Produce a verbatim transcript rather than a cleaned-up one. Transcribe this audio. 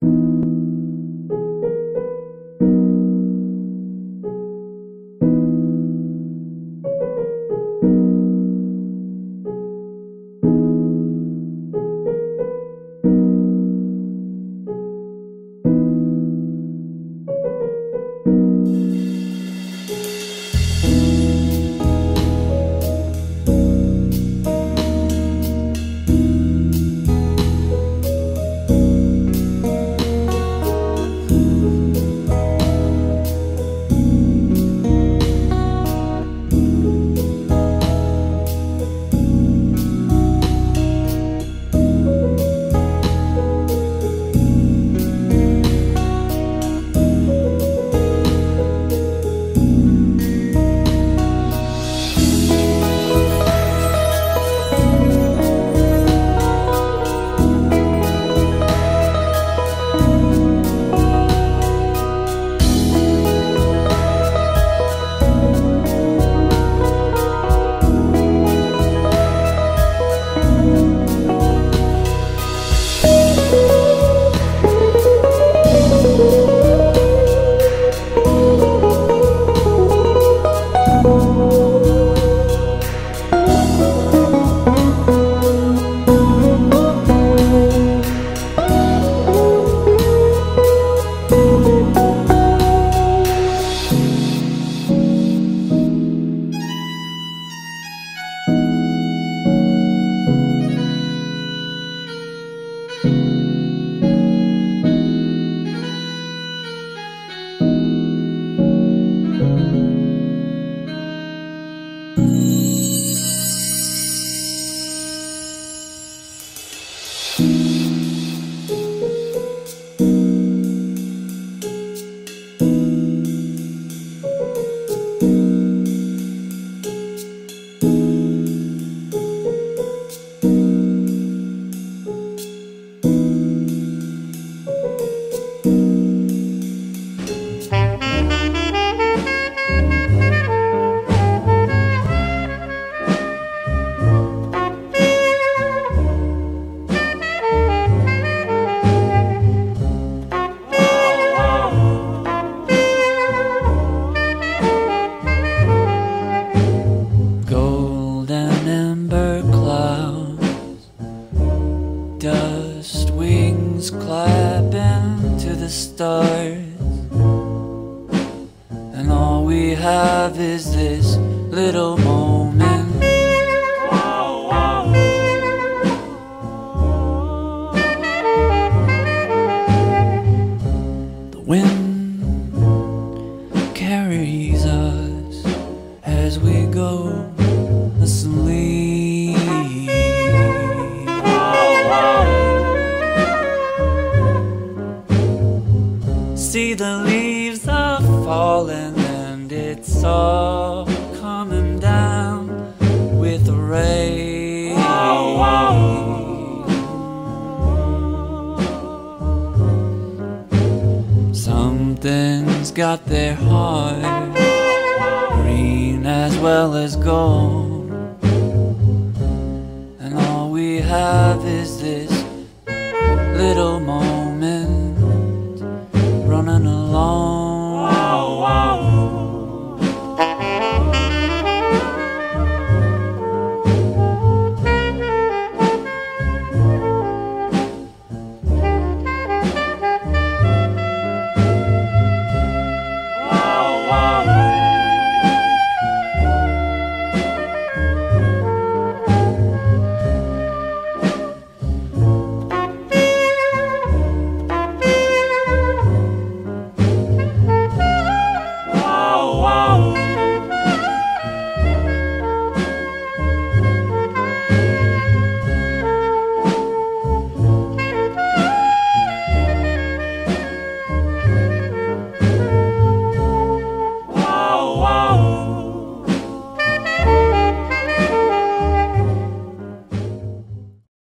Dust wings clapping to the stars, and all we have is this little moment. The wind carries us as we go asleep. See, the leaves are falling and it's all coming down with the rain. Something's got their heart green as well as gold, and all we have is this